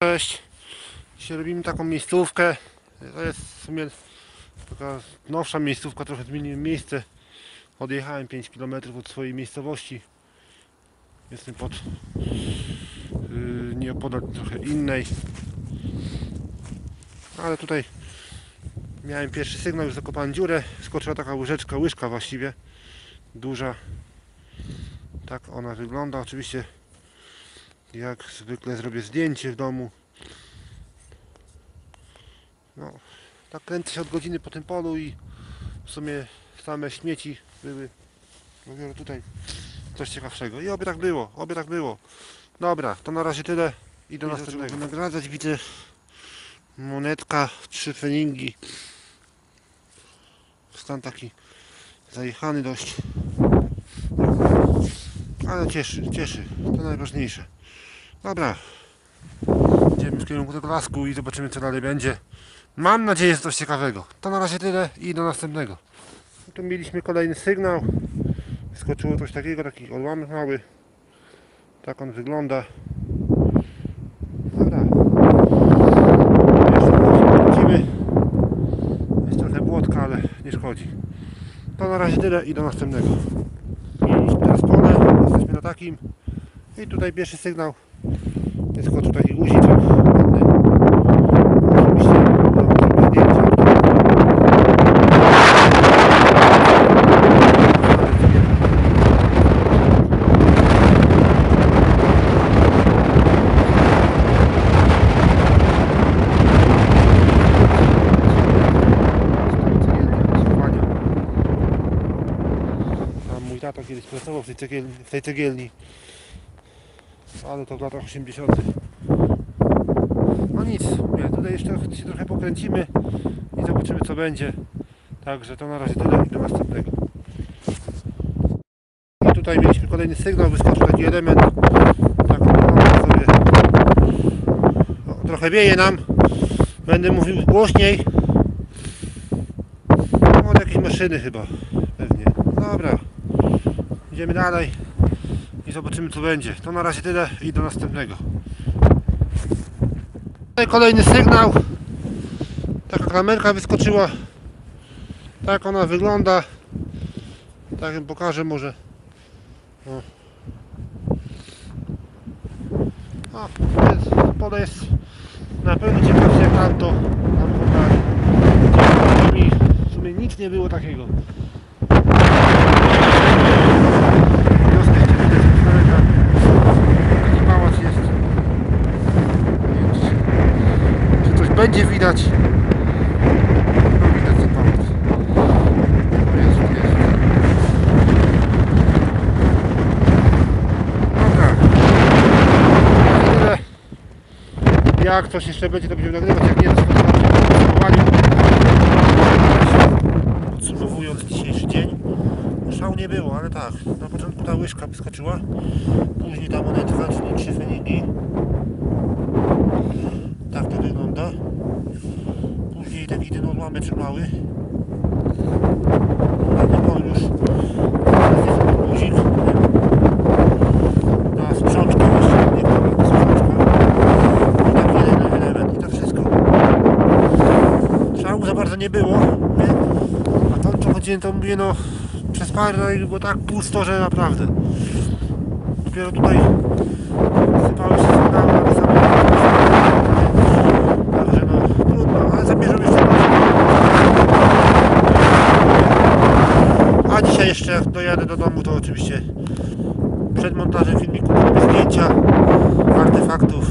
Cześć, dzisiaj robimy taką miejscówkę. To jest w sumie taka nowsza miejscówka, trochę zmieniłem miejsce. Odjechałem 5 km od swojej miejscowości. Jestem nieopodal trochę innej. Ale tutaj miałem pierwszy sygnał, już zakopałem dziurę. Skoczyła taka łyżka właściwie. Duża. Tak ona wygląda. Oczywiście jak zwykle zrobię zdjęcie w domu. No, tak kręcę się od godziny po tym polu i w sumie same śmieci były. Dopiero tutaj coś ciekawszego. I oby tak było. Dobra, to na razie tyle i do następnego. Nagradzać widzę monetka, 3 feningi. Stan taki zajechany dość. Ale cieszy. To najważniejsze. Dobra. Idziemy w kierunku tego lasku i zobaczymy, co dalej będzie. Mam nadzieję, że coś ciekawego. To na razie tyle i do następnego. Tu mieliśmy kolejny sygnał. Skoczyło coś takiego, taki odłamek mały. Tak on wygląda. Dobra. Jeszcze wrócimy. Jest trochę błotka, ale nie szkodzi. To na razie tyle i do następnego. Mieliśmy teraz pole, jesteśmy na takim. I tutaj pierwszy sygnał. Wyskoczył taki guziczek. Oczywiście mam zdjęcia. Tam mój tato kiedyś pracował w tej cegielni. Ale to w latach 80. No nic, tutaj jeszcze się trochę pokręcimy i zobaczymy, co będzie. Także to na razie tyle i do następnego. I tutaj mieliśmy kolejny sygnał, wyskoczył taki element. Tak wygląda sobie. No, trochę wieje nam. Będę mówił głośniej. No, od jakiejś maszyny chyba, pewnie. Dobra, idziemy dalej i zobaczymy, co będzie. To na razie tyle i do następnego. Tutaj kolejny sygnał. Taka kamerka wyskoczyła. Tak ona wygląda. Tak ją pokażę może. O, pole jest na pewno ciekawsze jak tamto. Tam w sumie nic nie było takiego. Będzie widać. No widać ten pałac. Jest. Dobra. Tyle. Jak coś jeszcze będzie, to będziemy nagrywać. Jak nie, to podsumowaniu. Podsumowując dzisiejszy dzień. Szału nie było, ale tak. Na początku ta łyżka wyskoczyła. Później ta monetka, czyli 3 feningi. Tak to wygląda. Później taki ten odłamek mały. On już jest guzik. Na sprzączkę jeszcze, nie wiem, sprzączka. I taki jeden element i to wszystko. Szału za bardzo nie było. A tam co chodziłem, to mówię, no przez parę razy było tak pusto, że naprawdę. Dopiero tutaj sypały się sygnały, ale same. Także no trudno, ale zabierzemy jeszcze raz. A dzisiaj jeszcze jak dojadę do domu, to oczywiście przed montażem filmiku zrobię zdjęcia artefaktów